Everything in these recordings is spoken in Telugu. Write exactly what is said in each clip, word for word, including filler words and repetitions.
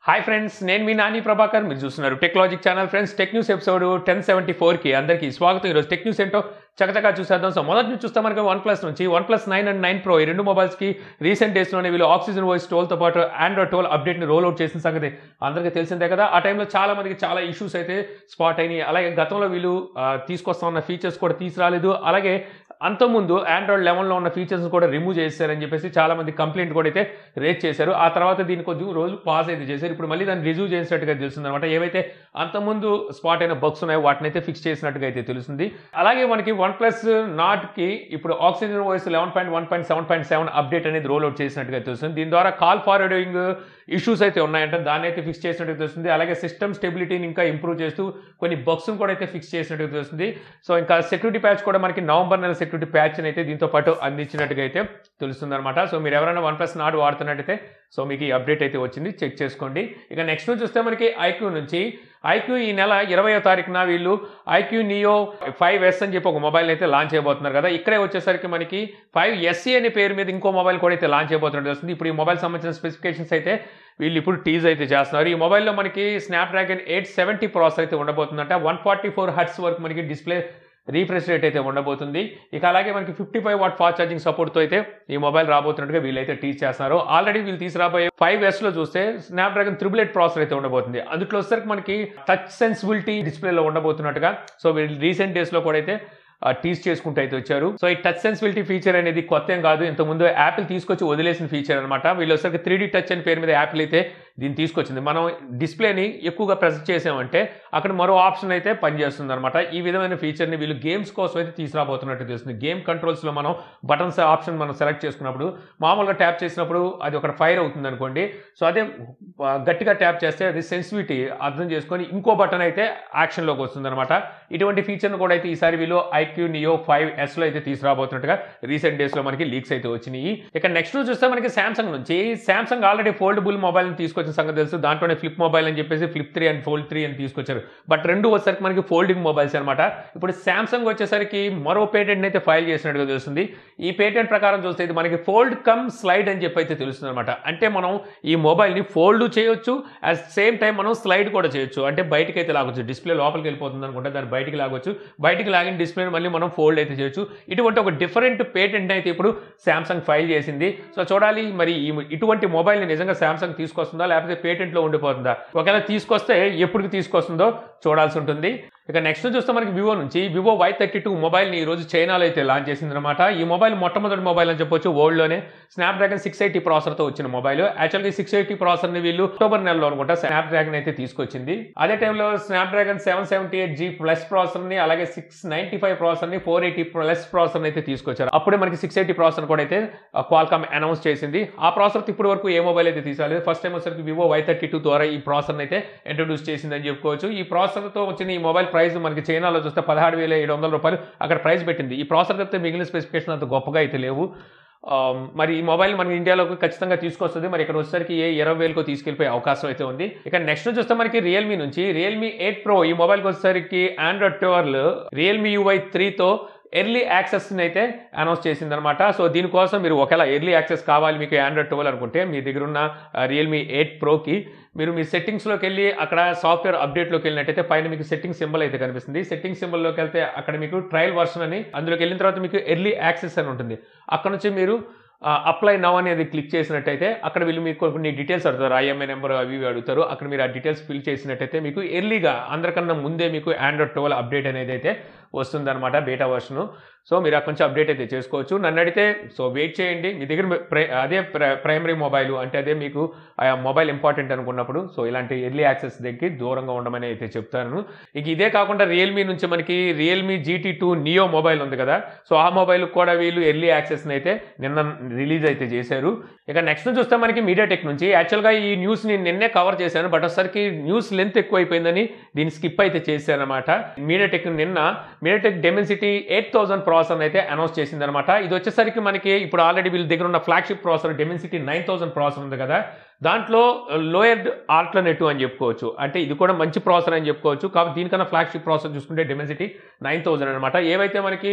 Hi friends, నేను మీ నాని ప్రభాకర్ మీరు చూస్తున్నారు technologic channel friends tech news episode ten seventy four కి అందరికీ స్వాగతం. ఈరోజు టెక్ న్యూస్ ఏంటో చకచకా చూసేద్దాం. సో మొదటి నుంచి చూస్తే మనకి వన్ ప్లస్ నుంచి one plus nine and nine pro ఈ రెండు మొబైల్స్ కి రీసెంట్ డేస్ లోనే వీళ్ళు ఆక్సిజన్ వాయిస్ ట్వెల్వ్ తో పాటు ఆండ్రాయిడ్ ట్వెల్వ్ అప్డేట్ ని రోల్ అవుట్ చేసిన సంగతి అందరికీ తెలిసిందే కదా. ఆ టైంలో చాలా మందికి చాలా ఇష్యూస్ అయితే స్పాట్ అయినాయి. అలాగే గతంలో వీళ్ళు తీసుకొస్తా ఉన్న ఫీచర్స్ కూడా తీసుకురాలేదు. అలాగే అంతకుముందు ఆండ్రాయిడ్ లెవెన్ లో ఉన్న ఫీచర్స్ కూడా రిమూవ్ చేశారని చెప్పేసి చాలా మంది కంప్లైంట్ కూడా అయితే రేజ్ చేశారు. ఆ తర్వాత దీన్ని కొద్ది రోజు పాస్ అయితే చేశారు. ఇప్పుడు మళ్ళీ దాన్ని రిజ్యూ చేసినట్టుగా తెలుస్తుంది అనమాట. ఏవైతే అంతకుముందు స్పాట్ అయిన బగ్స్ ఉన్నాయో వాటిని అయితే ఫిక్స్ చేసినట్టుగా అయితే తెలుస్తుంది. అలాగే మనకి వన్ ప్లస్ నాట్ కి ఇప్పుడు oxygen voice eleven point one point seven point seven update అనేది రోల్ అవుట్ చేసినట్టుగా తెలుస్తుంది. దీని ద్వారా కాల్ ఫార్వర్డింగ్ ఇష్యూస్ అయితే ఉన్నాయంటే దాన్ని అయితే ఫిక్స్ చేసినట్టుగా తెలుస్తుంది. అలాగే సిస్టమ్ స్టెబిలిటీని ఇంకా ఇంప్రూవ్ చేస్తూ కొన్ని బగ్స్ కూడా అయితే ఫిక్స్ చేసినట్టుగా తెలుస్తుంది. సో ఇంకా సెక్యూరిటీ ప్యాచ్ కూడా మనకి నవంబర్ నెల సెక్యూరిటీ ప్యాచ్ అయితే దీంతో పాటు అందించినట్టుగా అయితే తెలుస్తుంది అనమాట. సో మీరు ఎవరైనా వన్ ప్లస్ నాట్ వాడుతున్నట్టయితే సో మీకు ఈ అప్డేట్ అయితే వచ్చింది, చెక్ చేసుకోండి. ఇక నెక్స్ట్ చూస్తే మనకి iQOO నుంచి iQOO ఈ నెల ఇరవయో తారీఖున వీళ్ళు iQOO నియో ఫైవ్ ఎస్ అని చెప్పి ఒక మొబైల్ అయితే లాంచ్ చేయబోతున్నారు కదా. ఇక్కడే వచ్చేసరికి మనకి ఫైవ్ ఎస్సీ అనే పేరు మీద ఇంకో మొబైల్ కూడా అయితే లాంచ్ చేయబోతున్నట్టు వస్తుంది. ఇప్పుడు ఈ మొబైల్ సంబంధించిన స్పెసిఫికేషన్స్ అయితే వీళ్ళు ఇప్పుడు టీజ్ అయితే చేస్తున్నారు. ఈ మొబైల్లో మనకి స్నాప్డ్రాగన్ ఎయిట్ సెవెంటీ ప్రాసెసర్ అయితే ఉండబోతుందంట. వన్ ఫార్టీ ఫోర్ హర్ట్స్ వరకు మనకి డిస్ప్లే రీఫ్రెష్ రేట్ అయితే ఉండబోతుంది. ఇక అలాగే మనకి fifty five watt fast charging సపోర్ట్తో అయితే ఈ మొబైల్ రాబోతున్నట్టుగా వీళ్ళైతే టీచ్ చేస్తున్నారు. ఆల్రెడీ వీళ్ళు తీసుకురాబోయే ఫైవ్ ఎస్ లో చూస్తే స్నాప్డ్రాగన్ త్రిబుల్ ఎయిట్ ప్రాసెసర్ అయితే ఉండబోతుంది. అందులో వచ్చేసరికి మనకి టచ్ సెన్సిబిలిటీ డిస్ప్లేలో ఉండబోతున్నట్టుగా సో వీళ్ళు రీసెంట్ డేస్ లో కూడా అయితే టీస్ చేసుకుంటూ అయితే వచ్చారు. సో ఈ టచ్ సెన్సిబిలిటీ ఫీచర్ అనేది కొత్త ఏం కాదు, ఇంతకుముందు యాపిల్ తీసుకొచ్చి వదిలేసిన ఫీచర్ అనమాట. వీళ్ళు వచ్చేసరికి త్రీ డీ టచ్ అని పేరు మీద యాపిల్ అయితే దీన్ని తీసుకొచ్చింది. మనం డిస్ప్లేని ఎక్కువగా ప్రెస్ చేసామంటే అక్కడ మరో ఆప్షన్ అయితే పనిచేస్తుంది అనమాట. ఈ విధమైన ఫీచర్ని వీళ్ళు గేమ్స్ కోసం అయితే తీసుకురాబోతున్నట్టు తెలుస్తుంది. గేమ్ కంట్రోల్స్లో మనం బటన్స్ ఆప్షన్ మనం సెలెక్ట్ చేసుకున్నప్పుడు మామూలుగా ట్యాప్ చేసినప్పుడు అది ఒక ఫైర్ అవుతుంది అనుకోండి. సో అదే గట్టిగా ట్యాప్ చేస్తే అది సెన్సిటివిటీ అర్థం చేసుకొని ఇంకో బటన్ అయితే యాక్షన్లోకి వస్తుంది అనమాట. ఇటువంటి ఫీచర్ను కూడా అయితే ఈసారి వీళ్ళు iQOO నియో ఫైవ్ ఎస్ లో అయితే తీసుకురాబోతున్నట్టుగా రీసెంట్ డేస్ లో మనకి లీక్స్ అయితే వచ్చినాయి. ఇక నెక్స్ట్ చూస్తే మనకి సామ్సంగ్ నుంచి సామ్సంగ్ ఆల్రెడీ ఫోల్డబుల్ మొబైల్ తీసుకొచ్చిన సంగతి తెలుసు. దాంట్లోనే ఫ్లిప్ మొబైల్ అని చెప్పేసి flip three and fold three అని తీసుకొచ్చారు. బట్ రెండు వచ్చేసరికి మనకి ఫోల్డింగ్ మొబైల్స్ అనమాట. ఇప్పుడు సామ్సంగ్ వచ్చేసరికి మరో పేటెంట్ అయితే ఫైల్ చేసినట్టుగా తెలుస్తుంది. ఈ పేటెంట్ ప్రకారం చూస్తే ఇది మనకి ఫోల్డ్ కమ్ స్లైడ్ అని చెప్పి అయితే తెలుస్తుంది అనమాట. అంటే మనం ఈ మొబైల్ ని ఫోల్డ్ చేయొచ్చు, అట్ సేమ్ టైం మనం స్లైడ్ కూడా చేయొచ్చు. అంటే బయటకి అయితే లాగొచ్చు, డిస్ప్లే లోపలికి వెళ్ళిపోతుంది అనుకుంటే దాన్ని బయటికి లాగొచ్చు, బయటికి లాగిన డిస్ప్లే మళ్ళీ మనం ఫోల్డ్ అయితే చేయొచ్చు. ఇటువంటి ఒక డిఫరెంట్ పేటెంట్ అయితే ఇప్పుడు సామ్సంగ్ ఫైల్ చేసింది. సో చూడాలి మరి ఇటువంటి మొబైల్ని నిజంగా సామ్సంగ్ తీసుకొస్తుందా లేకపోతే పేటెంట్లో ఉండిపోతుందా. ఒకవేళ తీసుకొస్తే ఎప్పటికి తీసుకొస్తుందో చూడాల్సి ఉంటుంది. ఇక నెక్స్ట్ చూస్తే మనకి వివో నుంచి వివో వై థర్టీ టూ మొబైల్ని ఈ రోజు చైనాలో అయితే లాంచ్ చేసింది అనమాట. ఈ మొబైల్ మొట్టమొదటి మొబైల్ అని చెప్పొచ్చు వరల్డ్లోనే. స్నాప్డ్రాగన్ సిక్స్ ఎయిటీ ప్రాసెసర్తో వచ్చిన మొబైల్. యాక్చువల్గా సిక్స్ ఎయిటీ ప్రాసెసర్ని వీళ్ళు అక్టోబర్ నెలలో అనుకుంటా స్నాప్డ్రాగన్ అయితే తీసుకొచ్చింది. అదే టైంలో Snapdragon seven seventy eight G plus ప్రాసెసర్ని అలాగే సిక్స్ నైన్టీ ఫైవ్ ప్రాసెసర్ని ఫోర్ ఎయిటీ ప్లస్ ప్రాసెసర్ని అయితే తీసుకొచ్చారు. అప్పుడే మనకి సిక్స్ ఎయిటీ ప్రాసెసర్ కూడా అయితే క్వాల్కామ్ అనౌన్స్ చేసింది. ఆ ప్రాసెసర్ ఇప్పటి వరకు ఏ మొబైల్ అయితే తీసాలి. ఫస్ట్ టైం వచ్చరికి వివో వై థర్టీ టూ ద్వారా ఈ ప్రాసెసర్ని అయితే ఇంట్రొడ్యూస్ చేసిందని చెప్పుకోవచ్చు. ఈ ప్రాసెసర్తో వచ్చిన ఈ మొబైల్ ప్రైస్ మనకి చైనాలో చూస్తే పదహారు వేల ఏడు వందల రూపాయలు అక్కడ ప్రైస్ పెట్టింది. ఈ ప్రాసెసర్ చెప్తే మిగిలిన స్పెసిఫికేషన్ అంత గొప్పగా అయితే లేవు. మరి ఈ మొబైల్ మన ఇండియాలోకి ఖచ్చితంగా తీసుకొస్తుంది. మరి ఇక్కడ వచ్చేసరికి ఏ ఇరవై వేలకు తీసుకెళ్ళిపోయే అవకాశం అయితే ఉంది. ఇక నెక్స్ట్ చూస్తే మనకి రియల్మీ నుంచి రియల్మీ ఎయిట్ ప్రో ఈ మొబైల్కి వచ్చేసరికి ఆండ్రాయిడ్ ట్వెల్వ్ రియల్మీ యూఐ త్రీతో ఎర్లీ యాక్సెస్ని అయితే అనౌన్స్ చేసింది అనమాట. సో దీనికోసం మీరు ఒకవేళ ఎర్లీ యాక్సెస్ కావాలి మీకు ఆండ్రాయిడ్ ట్వెల్వ్ అనుకుంటే మీ దగ్గర ఉన్న రియల్మీ ఎయిట్ ప్రోకి మీరు మీ సెట్టింగ్స్లోకి వెళ్ళి అక్కడ సాఫ్ట్వేర్ అప్డేట్లోకి వెళ్ళినట్టయితే పైన మీకు సెట్టింగ్ సింబల్ అయితే కనిపిస్తుంది. సెట్టింగ్ సింబల్లోకి వెళ్తే అక్కడ మీకు ట్రయల్ వర్షన్ అని అందులోకి వెళ్ళిన తర్వాత మీకు ఎర్లీ యాక్సెస్ అని ఉంటుంది. అక్కడ నుంచి మీరు అప్లై నవ్ అనేది క్లిక్ చేసినట్టయితే అక్కడ వీళ్ళు మీకు కొన్ని డీటెయిల్స్ అడుగుతారు, ఐఎంఐ నెంబర్ అవి ఇవి అడుగుతారు. అక్కడ మీరు ఆ డీటెయిల్స్ ఫిల్ చేసినట్టయితే మీకు ఎర్లీగా అందరికన్నా ముందే మీకు ఆండ్రాయిడ్ ట్వెల్వ్ అప్డేట్ అనేది అయితే వస్తుందన్నమాట, బేటా వర్షను. సో మీరు అక్కడి నుంచి అప్డేట్ అయితే చేసుకోవచ్చు. నన్ను అడిగితే సో వెయిట్ చేయండి. మీ దగ్గర అదే ప్రైమరీ మొబైల్ అంటే అదే మీకు ఆ మొబైల్ ఇంపార్టెంట్ అనుకున్నప్పుడు సో ఇలాంటి ఎర్లీ యాక్సెస్ దగ్గర దూరంగా ఉండమని అయితే చెప్తాను. ఇక ఇదే కాకుండా రియల్మీ నుంచి మనకి Realme GT two Neo mobile ఉంది కదా. సో ఆ మొబైల్ కూడా వీళ్ళు ఎర్లీ యాక్సెస్ని అయితే నిన్న రిలీజ్ అయితే చేశారు. ఇక నెక్స్ట్ చూస్తే మనకి మీడియాటెక్ నుంచి యాక్చువల్గా ఈ న్యూస్ నేను నిన్నే కవర్ చేశాను, బట్ ఒకసారికి న్యూస్ లెంత్ ఎక్కువ అయిపోయిందని దీన్ని స్కిప్ అయితే చేశాను అనమాట. మీడియాటెక్ నిన్న MediaTek Dimensity eight thousand processor అయితే అనౌన్స్ చేసింది అనమాట. ఇది వచ్చేసరికి మనకి ఇప్పుడు ఆల్రెడీ వీళ్ళ దగ్గర ఉన్న flagship processor Dimensity nine thousand processor ఉంది కదా. దాంట్లో లోయర్ ఆల్టర్నేటివ్ అని చెప్పుకోవచ్చు. అంటే ఇది కూడా మంచి ప్రాసెసర్ అని చెప్పుకోవచ్చు. కాబట్టి దీనికన్నా ఫ్లాగ్షిప్ ప్రాసెసర్ చూసుకుంటే డెమెన్సిటీ నైన్ థౌసండ్ అనమాట. ఏవైతే మనకి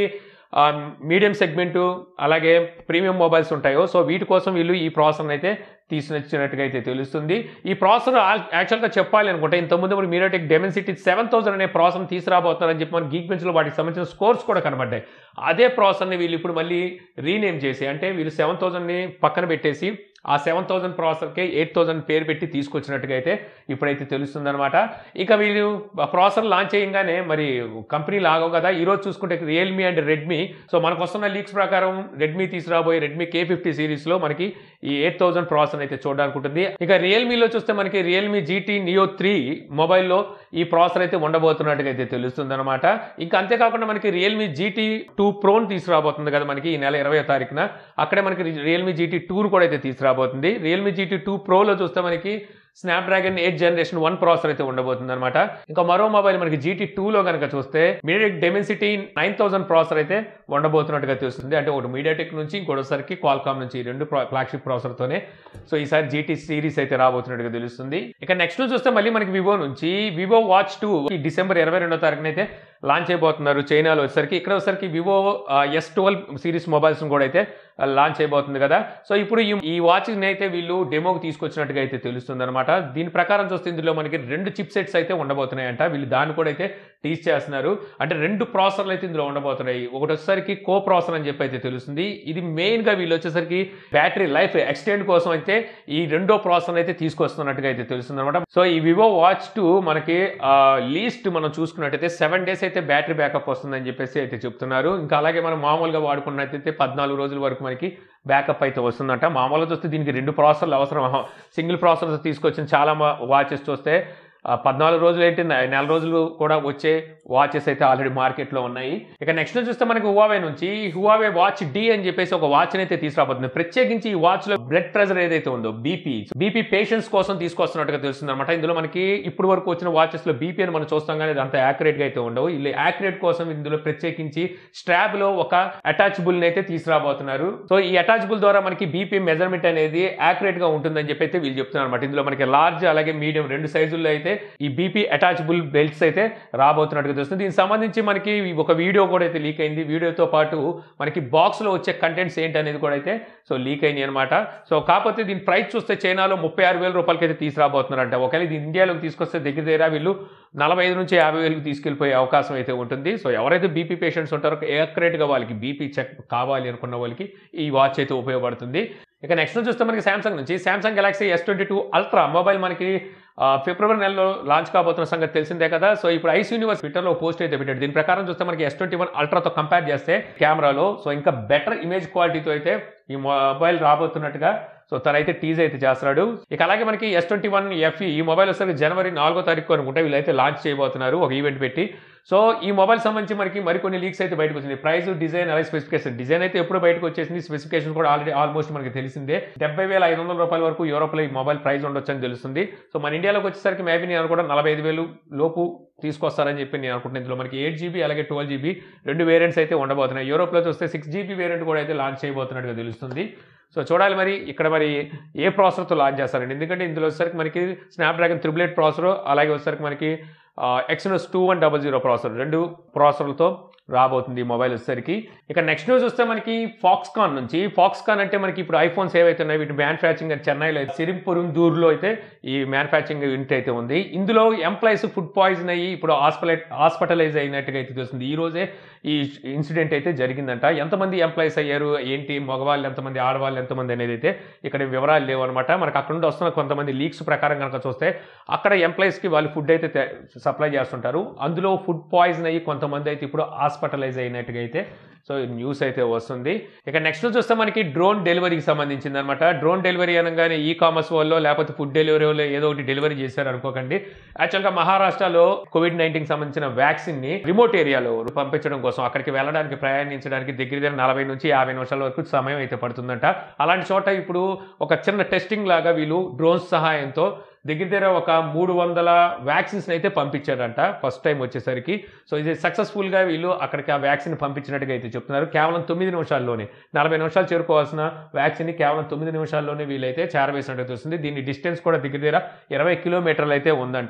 మీడియం సెగ్మెంటు అలాగే ప్రీమియం మొబైల్స్ ఉంటాయో సో వీటి కోసం వీళ్ళు ఈ ప్రాసెసర్ అయితే తీసుకొచ్చినట్టుగా అయితే తెలుస్తుంది. ఈ ప్రాసెసర్ యాక్చువల్గా చెప్పాలి అనుకుంటే ఇంతకుముందు మనకి మీడియాటెక్ డెమెన్సిటీ సెవెన్ థౌసండ్ అనే ప్రాసెసర్ తీసుకురాబోతున్నారని చెప్పి మన గీక్ బెంచ్లో వాటికి సంబంధించిన స్కోర్స్ కూడా కనబడ్డాయి. అదే ప్రాసెసర్ని వీళ్ళు ఇప్పుడు మళ్ళీ రీనేమ్ చేసి అంటే వీళ్ళు సెవెన్ థౌసండ్ని పక్కన పెట్టేసి ఆ సెవెన్ థౌసండ్ ప్రాసెసర్కే ఎయిట్ థౌసండ్ పేరు పెట్టి తీసుకొచ్చినట్టుగా అయితే ఇప్పుడైతే తెలుస్తుందన్నమాట. ఇక వీళ్ళు ప్రాసెసర్ లాంచ్ చేయగానే మరి కంపెనీలు ఆగవు కదా. ఈరోజు చూసుకుంటే రియల్మీ అండ్ రెడ్మీ సో మనకు వస్తున్న లీక్స్ ప్రకారం రెడ్మీ తీసుకురాబోయే రెడ్మీ కే ఫిఫ్టీ సిరీస్లో మనకి ఈ ఎయిట్ థౌసండ్ ప్రాసెసర్ అయితే చూడడానికి ఉంటుంది. ఇక రియల్మీలో చూస్తే మనకి రియల్మీ జీటీ నియో త్రీ మొబైల్లో ఈ ప్రాసెసర్ అయితే ఉండబోతున్నట్టుగా అయితే తెలుస్తుంది అనమాట. ఇంకా అంతేకాకుండా మనకి రియల్మీ జీటీ టూ ప్రోని తీసుకురాబోతుంది కదా మనకి ఈ నెల ఇరవై తారీఖున. అక్కడే మనకి రియల్మీ జీటీ టూ కూడా అయితే తీసుకురాబోతుంది. రియల్మీ జీటీ టూ ప్రోలో చూస్తే మనకి Snapdragon eight generation one processor అయితే ఉండబోతుంది అనమాట. ఇంకా మరో మొబైల్ మనకి జీటీ టూలో కనుక చూస్తే MediaTek Dimensity nine thousand processor అయితే ఉండబోతున్నట్టుగా తెలుస్తుంది. అంటే ఒకటి మీడియాటెక్ నుంచి ఇంకోటిసరికి క్వాల్కామ్ నుంచి రెండు ఫ్లాగ్షిప్ ప్రాసెసర్తోనే సో ఈసారి జీటీ సిరీస్ అయితే రాబోతున్నట్టుగా తెలుస్తుంది. ఇక నెక్స్ట్ చూస్తే మళ్ళీ మనకి వివో నుంచి వివో వాచ్ టూ ఈ డిసెంబర్ ఇరవై రెండో తారీఖున అయితే లాంచ్ అయిపోతున్నారు చైనాలో వచ్చేసరికి. ఇక్కడ వచ్చేసరికి Vivo S twelve series mobiles కూడా అయితే లాంచ్ అయిపోతుంది కదా. సో ఇప్పుడు ఈ వాచ్ని అయితే వీళ్ళు డెమోకి తీసుకొచ్చినట్టుగా అయితే తెలుస్తుంది అనమాట. దీని ప్రకారం చూస్తే ఇందులో మనకి రెండు చిప్ సెట్స్ అయితే ఉండబోతున్నాయంట. వీళ్ళు దాన్ని కూడా అయితే టీచ్ చేస్తున్నారు. అంటే రెండు ప్రాసెసర్లు అయితే ఇందులో ఉండబోతున్నాయి. ఒకటి వచ్చేసరికి కో ప్రాసెసర్ అని చెప్పి అయితే తెలుస్తుంది. ఇది మెయిన్గా వీళ్ళు వచ్చేసరికి బ్యాటరీ లైఫ్ ఎక్స్టెండ్ కోసం అయితే ఈ రెండో ప్రాసెసర్ అయితే తీసుకొస్తున్నట్టుగా అయితే తెలుస్తుంది అనమాట. సో ఈ వివో వాచ్ టూ మనకి లీస్ట్ మనం చూసుకున్నట్టయితే సెవెన్ డేస్ అయితే బ్యాటరీ బ్యాకప్ వస్తుందని చెప్పేసి అయితే చెప్తున్నారు. ఇంకా అలాగే మనం మామూలుగా వాడుకున్నట్టయితే పద్నాలుగు రోజుల వరకు మనకి బ్యాకప్ అయితే వస్తుందంట. మామూలుగా చూస్తే దీనికి రెండు ప్రాసెసర్లు అవసరం. సింగిల్ ప్రాసెసర్ తీసుకొచ్చిన చాలా వాచెస్ చూస్తే పద్నాలుగు రోజులు ఏంటి నెల రోజులు కూడా వచ్చే వాచెస్ అయితే ఆల్రెడీ మార్కెట్లో ఉన్నాయి. ఇక నెక్స్ట్ చూస్తే మనకి హువావే నుంచి హువావే వాచ్ డి అని చెప్పేసి ఒక వాచ్ అయితే తీసుకురాబోతుంది. ప్రత్యేకించి ఈ వాచ్ లో బ్లడ్ ప్రెషర్ ఏదైతే ఉందో బీపీ బీపీ పేషెంట్స్ కోసం తీసుకొస్తున్నట్టుగా తెలుస్తుంది అనమాట. ఇందులో మనకి ఇప్పుడు వరకు వచ్చిన వాచెస్ లో బీపీ అని మనం చూస్తాం కానీ అంత యాక్యురేట్ గా అయితే ఉండవు. వీళ్ళు యాక్యురేట్ కోసం ఇందులో ప్రత్యేకించి స్ట్రాప్ లో ఒక అటాచబుల్ అయితే తీసుకురాబోతున్నారు. సో ఈ అటాచబుల్ ద్వారా మనకి బీపీ మెజర్మెంట్ అనేది యాక్యురేట్ గా ఉంటుందని చెప్పి అయితే వీళ్ళు చెప్తున్నారు అనమాట. ఇందులో మనకి లార్జ్ అలాగే మీడియం రెండు సైజుల్లో అయితే ఈ బీపీ అటాచబుల్ బెల్ట్స్ అయితే రాబోతున్నట్టుగా తెలుస్తుంది. దీనికి సంబంధించి మనకి ఒక వీడియో కూడా అయితే లీక్ అయింది. వీడియోతో పాటు మనకి బాక్స్ లో వచ్చే కంటెంట్స్ ఏంటి అనేది కూడా అయితే సో లీక్ అయింది అనమాట. సో కాకపోతే దీని ప్రైస్ చూస్తే చైనాలో ముప్పై ఆరు వేల రూపాయలకి అయితే తీసుకురాబోతున్నారంట. ఒకవేళ ఇది ఇండియాలోకి తీసుకొస్తే దగ్గర దగ్గర వీళ్ళు నలభై ఐదు నుంచి యాభై వేలకు తీసుకెళ్లిపోయే అవకాశం అయితే ఉంటుంది. సో ఎవరైతే బీపీ పేషెంట్స్ ఉంటారో యాక్యురేట్ గా వాళ్ళకి బీపీ చెక్ కావాలి అనుకున్న వాళ్ళకి ఈ వాచ్ అయితే ఉపయోగపడుతుంది. ఇక నెక్స్ట్ చూస్తే మనకి సామ్సంగ్ నుంచి Samsung Galaxy S twenty two Ultra mobile మనకి ఫిబ్రవరి నెలలో లాంచ్ కాబోతున్న సంగతి తెలిసిందే కదా. సో ఇప్పుడు ఐస్ యూనివర్స్ ట్విట్టర్లో పోస్ట్ అయితే పెట్టాడు. దీని ప్రకారం చూస్తే మనకి ఎస్ ట్వంటీ వన్ అల్ట్రాతో కంపేర్ చేస్తే కెమెరాలో సో ఇంకా బెటర్ ఇమేజ్ క్వాలిటీతో అయితే ఈ మొబైల్ రాబోతున్నట్టుగా సో తనైతే టీజ్ అయితే చేస్తున్నాడు. ఇక అలాగే మనకి ఎస్ ట్వంటీ వన్ ఎఫ్ఈ ఈ మొబైల్ వచ్చేసరికి జనవరి నాలుగో తారీఖు అనుకుంటే వీళ్ళైతే లాంచ్ చేయబోతున్నారు ఒక ఈవెంట్ పెట్టి. సో ఈ మొబైల్ సంబంధించి మనకి మరికొన్ని లీక్స్ అయితే బయటకు వచ్చింది. ప్రైస్, డిజైన్ అలాగే స్పెసిఫికేషన్. డిజైన్ అయితే ఎప్పుడు బయటకు వచ్చేసింది. స్పెసిఫికేషన్ కూడా ఆల్రెడీ ఆల్మోస్ట్ మనకి తెలిసిందే. డెబ్బై వేల ఐదు వందల రూపాయల వరకు యూరోప్లో ఈ మొబైల్ ప్రైస్ ఉండొచ్చు అని తెలుస్తుంది. సో మన ఇండియాలోకి వచ్చేసరికి మేబీ నేను కూడా నలభై ఐదు వేలు లోపు తీసుకొస్తారని చెప్పి నేను అనుకుంటున్నాను. ఇందులో మనకి ఎయిట్ జీబీ అలాగే ట్వెల్వ్ జీబీ రెండు వేరియంట్స్ అయితే ఉండబోతున్నాయి. యూరోప్లో చూస్తే సిక్స్ జీబీ వేరియంట్ కూడా అయితే లాంచ్ చేయబోతున్నట్టుగా తెలుస్తుంది. సో చూడాలి మరి ఇక్కడ మరి ఏ ప్రాసెసర్తో లాంచ్ చేస్తారండి. ఎందుకంటే ఇందులో వచ్చేసరికి మనకి స్నాప్డ్రాగన్ త్రిబుల్ ఎయిట్ ప్రాసెసర్ అలాగే వచ్చేసరికి మనకి Exynos two one double zero processor రెండు ప్రాసెసర్లతో రాబోతుంది ఈ మొబైల్ వచ్చేసరికి. ఇక నెక్స్ట్ న్యూస్ వస్తే మనకి ఫాక్స్కాన్ నుంచి. ఫాక్స్కాన్ అంటే మనకి ఇప్పుడు ఐఫోన్స్ ఏవైతే ఉన్నాయో వీటి మ్యానుఫ్యాక్చరింగ్ చెన్నైలో సిరింపురుందూరులో అయితే ఈ మ్యానుఫ్యాక్చరింగ్ యూనిట్ అయితే ఉంది. ఇందులో ఎంప్లాయీస్ ఫుడ్ పాయిజన్ అయ్యి ఇప్పుడు హాస్పిటల్ హాస్పిటలైజ్ అయినట్టుగా అయితే తెలుస్తుంది. ఈ రోజే ఈ ఇన్సిడెంట్ అయితే జరిగిందంట. ఎంతమంది ఎంప్లాయీస్ అయ్యారు ఏంటి, మగవాళ్ళు ఎంతమంది, ఆడవాళ్ళు ఎంతమంది అనేది అయితే ఇక్కడ వివరాలు లేవు అనమాట. మనకు అక్కడ నుండి వస్తున్న కొంతమంది లీక్స్ ప్రకారం కనుక చూస్తే అక్కడ ఎంప్లాయీస్కి వాళ్ళు ఫుడ్ అయితే సప్లై చేస్తుంటారు. అందులో ఫుడ్ పాయిజన్ అయ్యి కొంతమంది అయితే ఇప్పుడు హాస్పిటలైజ్ అయినట్టుగా అయితే సో న్యూస్ అయితే వస్తుంది. ఇక నెక్స్ట్ చూస్తే మనకి డ్రోన్ డెలివరీకి సంబంధించింది అనమాట. డ్రోన్ డెలివరీ అనగానే ఈ కామర్స్ వాళ్ళు లేకపోతే ఫుడ్ డెలివరీ వాళ్ళు ఏదో ఒకటి డెలివరీ చేశారు అనుకోకండి. యాక్చువల్గా మహారాష్ట్రలో కోవిడ్ నైన్టీన్ సంబంధించిన వ్యాక్సిన్ ని రిమోట్ ఏరియాలో పంపించడం కోసం అక్కడికి వెళ్ళడానికి ప్రయాణించడానికి దగ్గర దగ్గర నలభై నుంచి యాభై నిమిషాల వరకు సమయం అయితే పడుతుందంట. అలాంటి చోట ఇప్పుడు ఒక చిన్న టెస్టింగ్ లాగా వీళ్ళు డ్రోన్స్ సహాయంతో దగ్గర దగ్గర ఒక మూడు వందల వ్యాక్సిన్స్ అయితే పంపించారంట ఫస్ట్ టైం వచ్చేసరికి. సో ఇది సక్సెస్ఫుల్గా వీళ్ళు అక్కడికి ఆ వ్యాక్సిన్ పంపించినట్టుగా అయితే చెప్తున్నారు. కేవలం తొమ్మిది నిమిషాల్లోనే నలభై నిమిషాలు చేరుకోవాల్సిన వ్యాక్సిన్ని కేవలం తొమ్మిది నిమిషాల్లోనే వీళ్ళైతే చేరవేసినట్టు తెలుస్తుంది. దీని డిస్టెన్స్ కూడా దగ్గర దగ్గర ఇరవై కిలోమీటర్లు అయితే ఉందంట.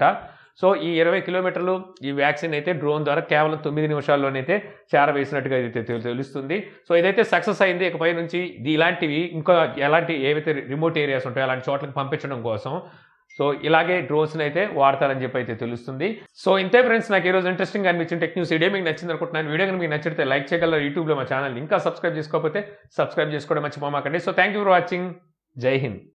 సో ఈ ఇరవై కిలోమీటర్లు ఈ వ్యాక్సిన్ అయితే డ్రోన్ ద్వారా కేవలం తొమ్మిది నిమిషాల్లోనైతే చేరవేసినట్టుగా అయితే తెలుస్తుంది. సో ఇదైతే సక్సెస్ అయింది. ఇకపై నుంచి ఇలాంటివి ఇంకా ఎలాంటి ఏవైతే రిమోట్ ఏరియాస్ ఉంటాయో అలాంటి చోట్లకి పంపించడం కోసం సో ఇలాగే డ్రోన్స్ని అయితే వాడతారని చెప్పి అయితే తెలుస్తుంది. సో ఇంతే ఫ్రెండ్స్, నాకు ఈరోజు ఇంట్రెస్టింగ్ అనిపించిన టెక్ న్యూస్ వీడియో మీకు నచ్చింది అనుకుంటున్నాను. వీడియో కనుక మీకు నచ్చితే లైక్ చేయగలరు. యూట్యూబ్లో మా ఛానల్ ఇంకా సబ్స్క్రైబ్ చేసుకోకపోతే సబ్స్క్రైబ్ చేసుకోవడం మర్చిపోమాకండి. So thank you for watching. జై హింద్.